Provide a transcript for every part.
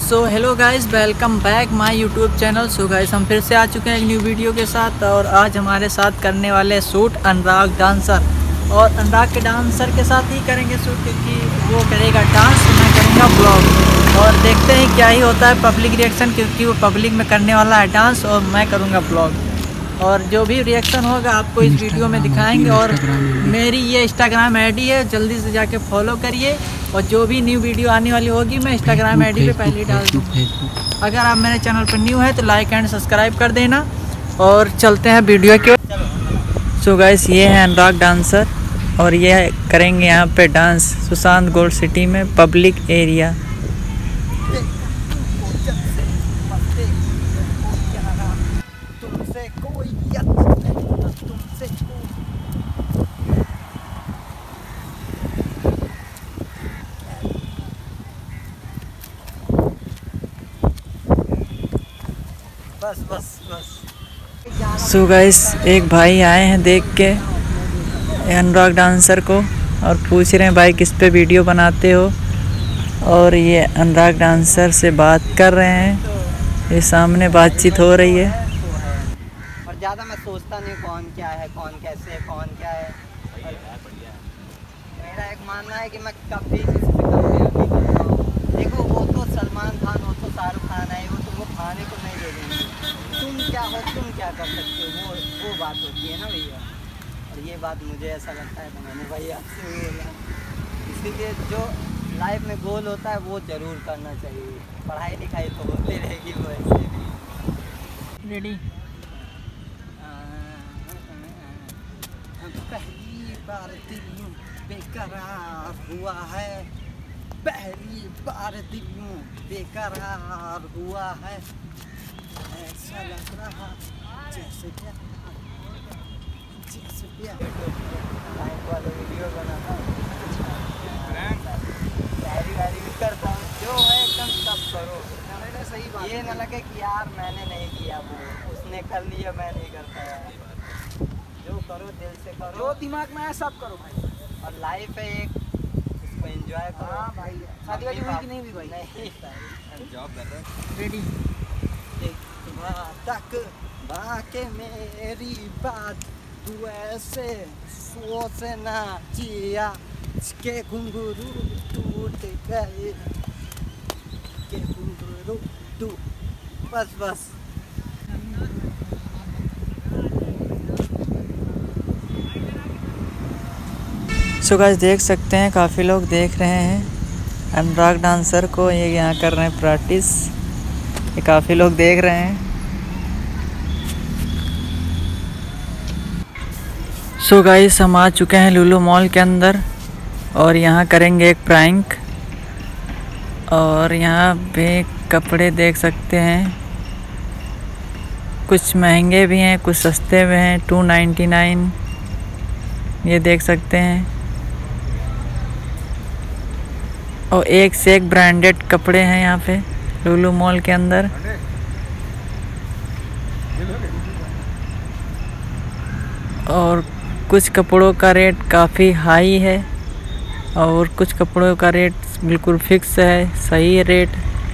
So hello guys, welcome back my YouTube channel. So guys, हम फिर से आ चुके हैं एक न्यू वीडियो के साथ। और आज हमारे साथ करने वाले शूट अनुराग डांसर। और अनुराग के डांसर के साथ ही करेंगे शूट, क्योंकि वो करेगा डांस, मैं करूँगा ब्लॉग। और देखते हैं क्या ही होता है पब्लिक रिएक्शन, क्योंकि वो पब्लिक में करने वाला है डांस और मैं करूँगा ब्लॉग। और जो भी रिएक्शन होगा आपको इस वीडियो में दिखाएंगे। और मेरी ये इंस्टाग्राम आईडी है, जल्दी से जाके फॉलो करिए। और जो भी न्यू वीडियो आने वाली होगी मैं इंस्टाग्राम आईडी पे पहले डाल दूँगा। अगर आप मेरे चैनल पर न्यू है तो लाइक एंड सब्सक्राइब कर देना। और चलते हैं वीडियो के। सो गाइस, ये है अनुराग डांसर और ये करेंगे यहाँ पे डांस सुशांत गोल्ड सिटी में पब्लिक एरिया। बस बस बस। सो गाइस, एक भाई आए हैं देख के अनुराग डांसर को और पूछ रहे हैं भाई किस पे वीडियो बनाते हो। और ये अनुराग डांसर से बात कर रहे हैं, ये सामने बातचीत हो रही है। और ज़्यादा मैं सोचता नहीं कौन क्या है, कौन कैसे है, कौन क्या है। मेरा एक मानना है कि मैं कभी किसी से कंपेयर नहीं करता हूँ। देखो, वो तो सलमान खान, वो तो शाहरुख खान है, वो तुमको खाने को नहीं दे देंगे। तुम क्या हो, तुम क्या कर सकते हो, वो बात होती है ना भैया। और ये बात मुझे ऐसा लगता है, तो मैंने भाई आपसे बोला। इसीलिए जो लाइफ में गोल होता है वो ज़रूर करना चाहिए। पढ़ाई लिखाई तो होती रहेगी वो ऐसे भी। रेडी। पहली बार दिल बेकरार हुआ है, पहली बार दिल बेकरार हुआ है। ऐसा लग रहा जैसे प्यार वाले वीडियो बनाता हूँ, करता हूँ। जो है एकदम सब करो, सही बात। ये ना लगे कि यार मैंने नहीं किया, वो उसने कर लिया, मैं नहीं करता यार। जो करो दिल से करो, जो दिमाग में है सब करो भाई। और लाइफ है एक, इसको एंजॉय करो। हाँ भाई, शादी वादी हुई कि नहीं हुई भाई? नहीं, जॉब कर रहे हैं। रेडी। एक बात तक बाके मेरी बात तू ऐसे सोचना जिया के घुंघरू टूट गए, के घुंघरू टूट। बस बस। सो गाइस, देख सकते हैं काफ़ी लोग देख रहे हैं अनुराग डांसर को। ये यहाँ कर रहे हैं प्रैक्टिस, ये काफ़ी लोग देख रहे हैं। सो गाइस, हम आ चुके हैं लुलु मॉल के अंदर और यहाँ करेंगे एक प्रैंक। और यहाँ पे कपड़े देख सकते हैं, कुछ महंगे भी हैं, कुछ सस्ते भी हैं। 299 ये देख सकते हैं। और एक से एक ब्रांडेड कपड़े हैं यहाँ पे लुलु मॉल के अंदर। और कुछ कपड़ों का रेट काफ़ी हाई है और कुछ कपड़ों का रेट बिल्कुल फिक्स है, सही है रेट।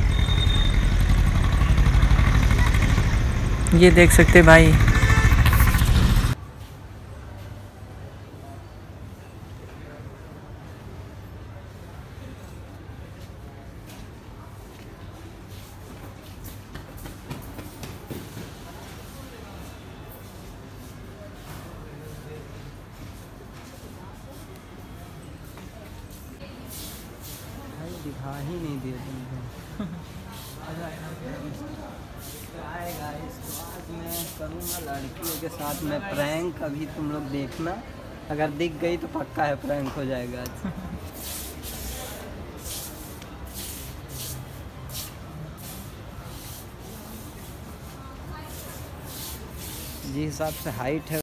ये देख सकते भाई। दिखा ही नहीं दिया तुमको। आज मैं करूँगा लड़कियों के साथ में प्रैंक, अभी तुम लोग देखना। अगर दिख गई तो पक्का है प्रैंक हो जाएगा आज। जिस हिसाब से हाइट है